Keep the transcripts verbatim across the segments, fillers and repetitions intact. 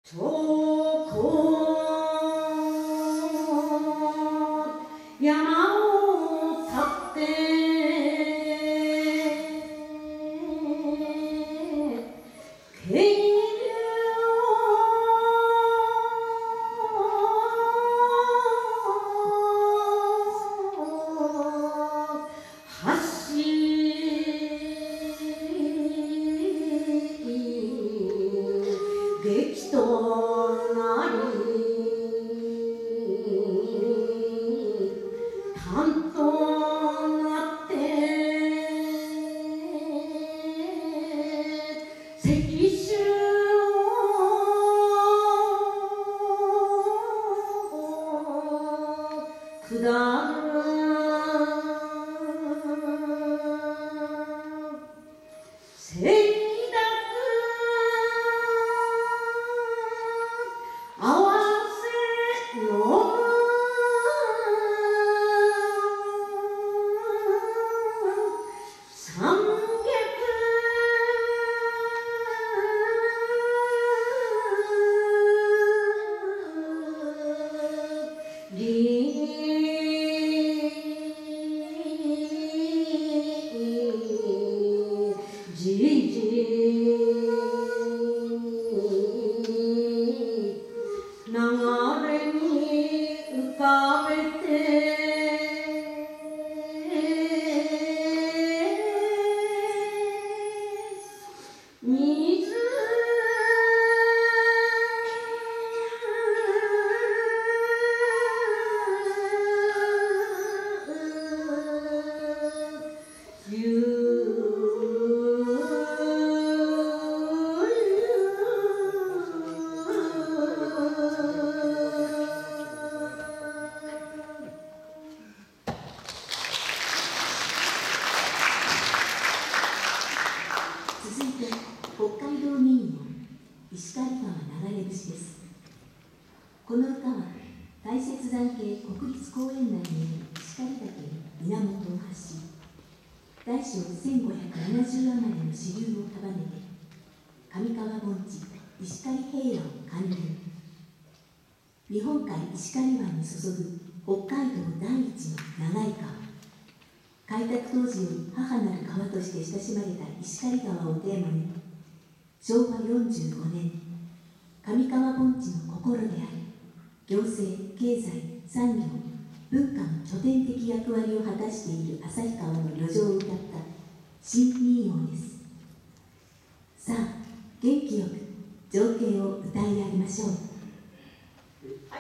遠く山を立って激となり担となって石州を下る石狩川流れ節です。この歌は大雪山系国立公園内にある石狩岳に源を発し、大小せんごひゃくななじゅう余りの支流を束ねて上川盆地石狩平野を貫流。日本海石狩湾に注ぐ北海道第一の長い川。開拓当時より母なる川として親しまれた石狩川をテーマに、しょうわよんじゅうごねん、上川盆地の心であり、行政、経済、産業、文化の拠点的役割を果たしている旭川の旅情を歌った新民謡です。さあ、元気よく情景を歌い上げましょう。はい。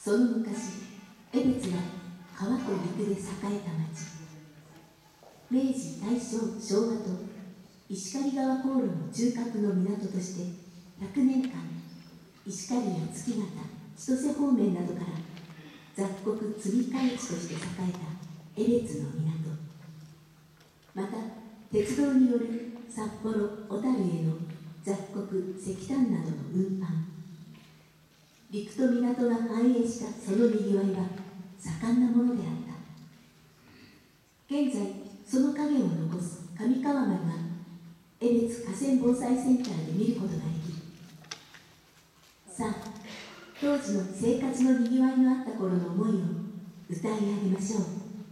その昔、江別は川と陸で栄えた町。明治、大正、昭和と石狩川航路の中核の港としてひゃくねんかん、石狩や月形、千歳方面などから雑穀積み替え地として栄えた江別の港。また鉄道による札幌、小樽への雑穀、石炭などの運搬、陸と港が繁栄したそのにぎわいは盛んなものであった。現在その影を残す上川丸は江別河川防災センターで見ることができる。さあ、当時の生活のにぎわいのあった頃の思いを歌い上げましょう。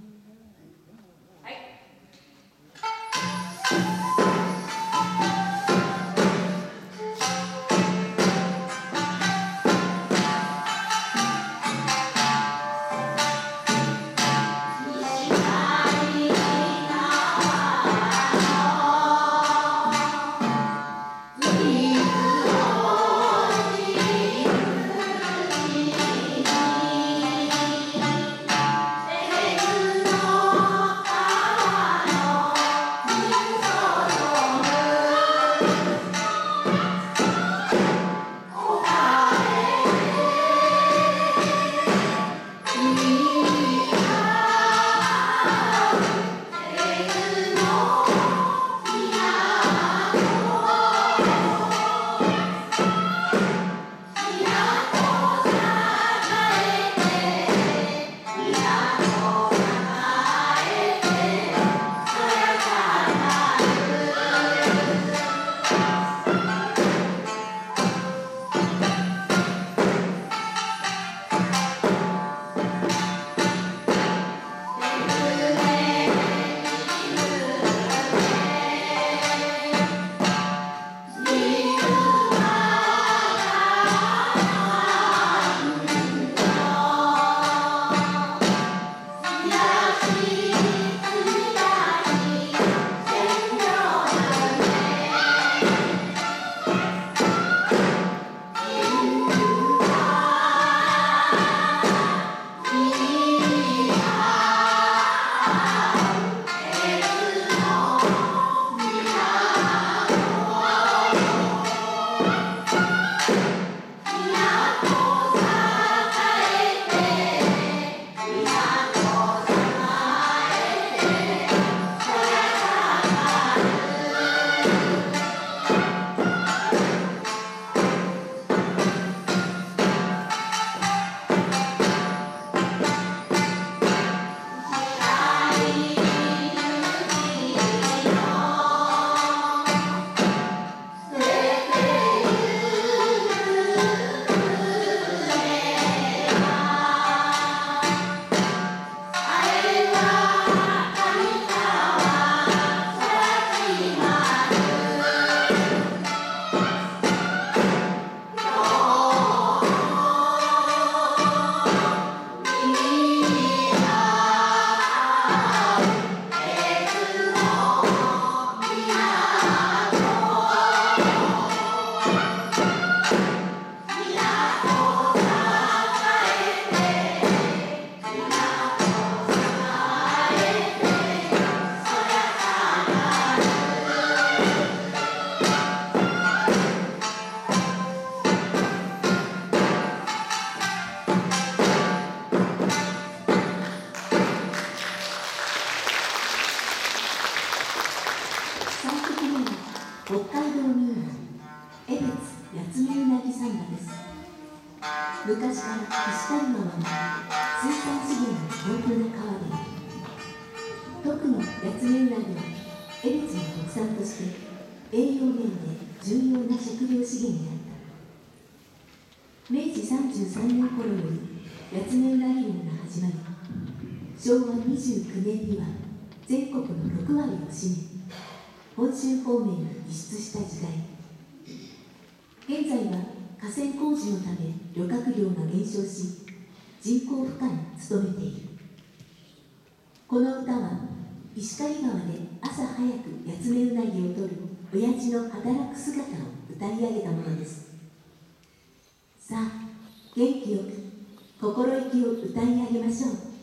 昔から石狩川は水産資源が豊富な川である。特に八ツ目うなぎは江別の特産として栄養面で重要な食料資源であった。めいじさんじゅうさんねん頃より八ツ目うなぎ漁が始まり、しょうわにじゅうきゅうねんには全国のろくわりを占め、本州方面に輸出した時代。現在は河川工事のため漁獲量が減少し、人口負荷に努めている。この歌は石狩川で朝早く八ツ目うなぎを取る親父の働く姿を歌い上げたものです。さあ、元気よく心意気を歌い上げましょう。